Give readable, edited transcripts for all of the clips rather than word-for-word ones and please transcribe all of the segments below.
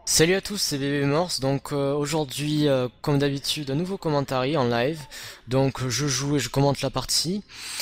Salut à tous, c'est Bébé Morse. Donc aujourd'hui, comme d'habitude, un nouveau commentary en live. Donc je joue et je commente la partie.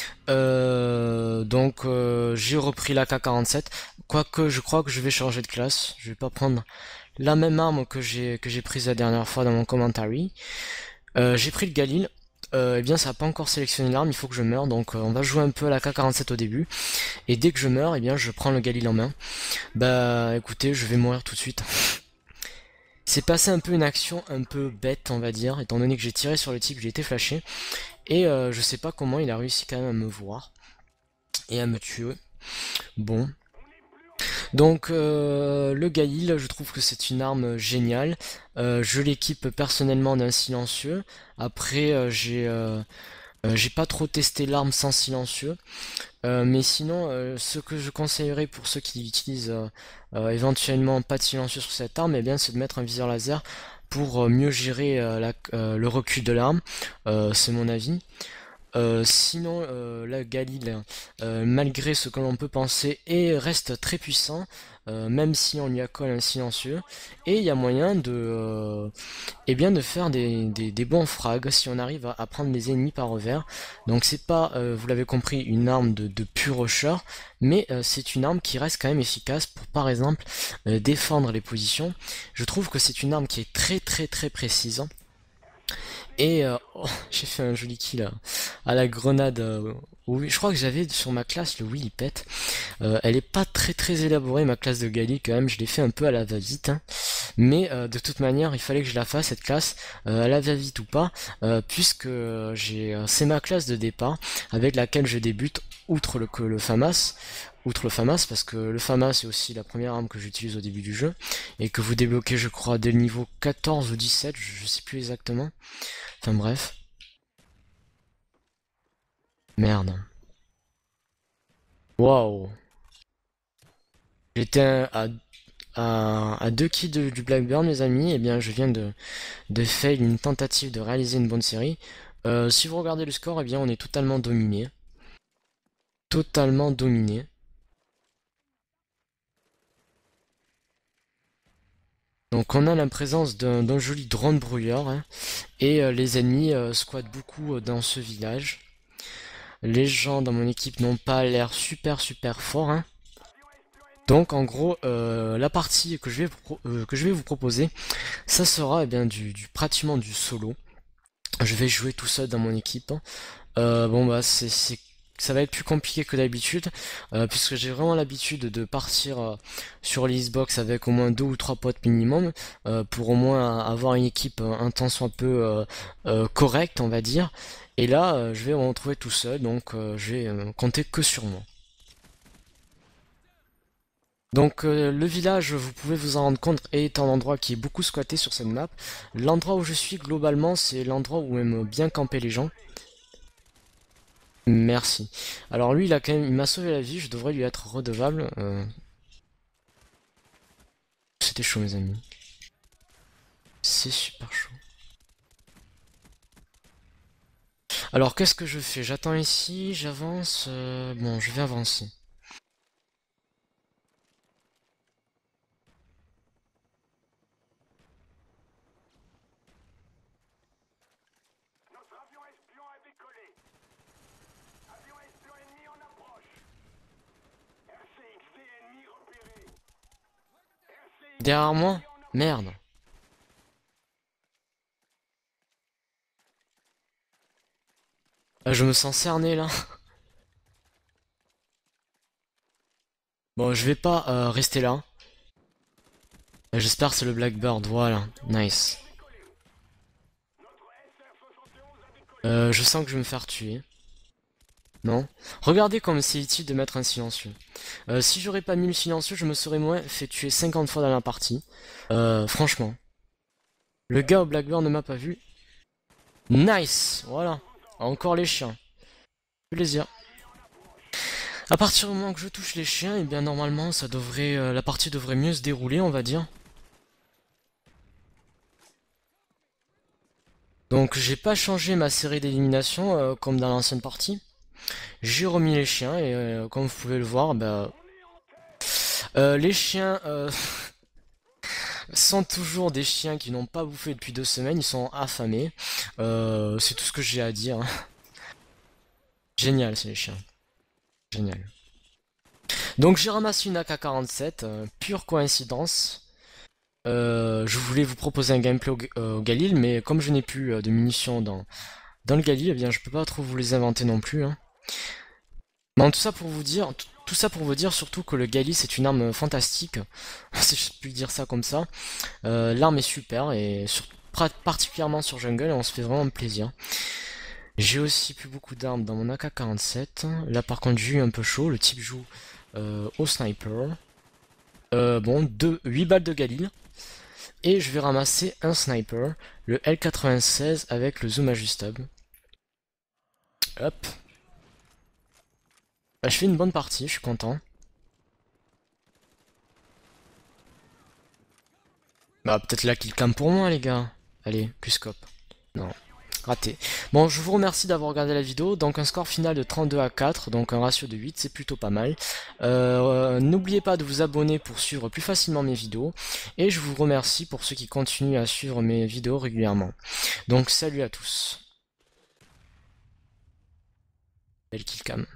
J'ai repris la K47. Quoique je crois que je vais changer de classe. Je vais pas prendre la même arme que j'ai prise la dernière fois dans mon commentary. J'ai pris le Galil. Eh bien, ça n'a pas encore sélectionné l'arme, il faut que je meure. Donc on va jouer un peu à la K47 au début. Et dès que je meurs, eh bien, je prends le Galil en main. Bah écoutez, je vais mourir tout de suite. C'est passé un peu une action un peu bête, on va dire, étant donné que j'ai tiré sur le type, j'ai été flashé. Et je sais pas comment il a réussi quand même à me voir et à me tuer. Bon. Donc le Gaïl, je trouve que c'est une arme géniale. Je l'équipe personnellement d'un silencieux. Après, j'ai pas trop testé l'arme sans silencieux. Mais sinon, ce que je conseillerais pour ceux qui utilisent éventuellement pas de silencieux sur cette arme, eh bien, c'est de mettre un viseur laser pour mieux gérer le recul de l'arme. C'est mon avis. Sinon, la Galil, malgré ce que l'on peut penser, reste très puissant, même si on lui accole un silencieux. Et il y a moyen de faire des bons frags si on arrive à prendre les ennemis par revers. Donc c'est pas, vous l'avez compris, une arme de pur rusher, mais c'est une arme qui reste quand même efficace pour, par exemple, défendre les positions. Je trouve que c'est une arme qui est très très très précise. Et j'ai fait un joli kill à la grenade. Oui, je crois que j'avais sur ma classe le Willy Pet. Elle est pas très très élaborée, ma classe de Gali quand même. Je l'ai fait un peu à la va-vite, hein. Mais de toute manière, il fallait que je la fasse cette classe, à la va-vite ou pas, puisque c'est ma classe de départ avec laquelle je débute. Que le FAMAS, outre le FAMAS, parce que le FAMAS est aussi la première arme que j'utilise au début du jeu, et que vous débloquez je crois dès le niveau 14 ou 17, je sais plus exactement. Enfin bref. Merde. Waouh. J'étais à 2 kills du Blackburn, mes amis. Et bien, je viens de fail une tentative de réaliser une bonne série. Si vous regardez le score, eh bien, on est totalement dominé. Totalement dominé. Donc, on a la présence d'un joli drone brouilleur, hein. Et les ennemis squattent beaucoup dans ce village. Les gens dans mon équipe n'ont pas l'air super super forts, hein. Donc en gros, la partie que je vais vous proposer, ça sera eh bien pratiquement du solo. Je vais jouer tout seul dans mon équipe, hein. Bon bah ça va être plus compliqué que d'habitude, puisque j'ai vraiment l'habitude de partir sur les Xbox avec au moins 2 ou 3 potes minimum, pour au moins avoir une équipe un tant soit peu correcte, on va dire. Et là, je vais me retrouver tout seul, donc je vais compter que sur moi. Donc le village, vous pouvez vous en rendre compte, est un endroit qui est beaucoup squatté sur cette map. L'endroit où je suis globalement, c'est l'endroit où aiment bien camper les gens. Merci. Alors lui, il m'a sauvé la vie, je devrais lui être redevable. C'était chaud mes amis. C'est super chaud. Alors qu'est-ce que je fais? J'attends ici, j'avance. Bon, je vais avancer. Derrière moi? Merde. Je me sens cerné là. Bon, je vais pas rester là. J'espère que c'est le Blackbird, voilà. Nice. Je sens que je vais me faire tuer. Non. Regardez comme c'est utile de mettre un silencieux. Si j'aurais pas mis le silencieux, je me serais moins fait tuer 50 fois dans la partie. Franchement. Le gars au Blackburn ne m'a pas vu. Nice. Voilà. Encore les chiens. Plaisir. À partir du moment que je touche les chiens, et bien normalement ça devrait, la partie devrait mieux se dérouler, on va dire. Donc j'ai pas changé ma série d'élimination comme dans l'ancienne partie. J'ai remis les chiens et comme vous pouvez le voir, bah, les chiens, sont toujours des chiens qui n'ont pas bouffé depuis 2 semaines, ils sont affamés. C'est tout ce que j'ai à dire. Génial, c'est les chiens. Génial. Donc j'ai ramassé une AK-47, pure coïncidence. Je voulais vous proposer un gameplay au Galil, mais comme je n'ai plus de munitions dans le Galil, eh bien je peux pas trop vous les inventer non plus, hein. Bon, tout ça pour vous dire, tout ça pour vous dire surtout que le Galil c'est une arme fantastique, si je puis dire ça comme ça. L'arme est super et particulièrement sur Jungle, et on se fait vraiment plaisir. J'ai aussi plus beaucoup d'armes dans mon AK-47. Là par contre j'ai eu un peu chaud, le type joue au sniper. Bon, 8 balles de Galil. Et je vais ramasser un sniper, le L96 avec le zoom ajustable. Hop. Bah, je fais une bonne partie, je suis content. Bah peut-être là qu'il cam pour moi les gars. Allez, plus scope. Non. Raté. Bon, je vous remercie d'avoir regardé la vidéo. Donc un score final de 32-4, donc un ratio de 8, c'est plutôt pas mal. N'oubliez pas de vous abonner pour suivre plus facilement mes vidéos. Et je vous remercie pour ceux qui continuent à suivre mes vidéos régulièrement. Donc salut à tous. Belle killcam.